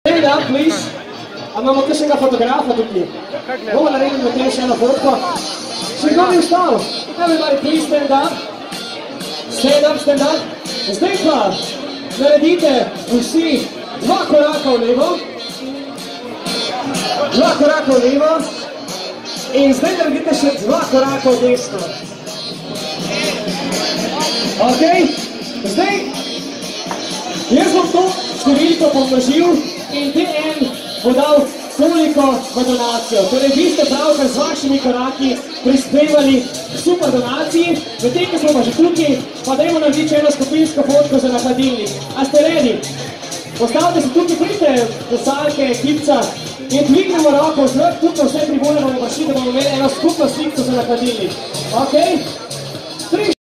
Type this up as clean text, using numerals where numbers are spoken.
Stand up, please. A imamo kakšnega fotografa tukaj. Bomo naredili na tem še eno fotko. Še kdo bi vstal? Everybody, please stand up. Stand up, stand up. Zdaj pa naredite vsi 2 koraka v levo. 2 koraka v levo. In zdaj naredite še 2 koraka v desno. Ok? Zdaj, jaz bom to številko pomnožil in TN bo dal toliko v donacijo. Torej, vi ste pravkar z vašimi koraki prispevali super donaciji, medtem ko smo pa že tukaj, pa dajmo narediti eno skupinsko fotko za na hladilnik. A ste ready? Postavite se tukaj, pridite plesalke, ekipca in dvignemo roko v zrak, tukaj vse tribune bomo prišli, da bomo imeli eno skupno sliko za na hladilnik. Ok?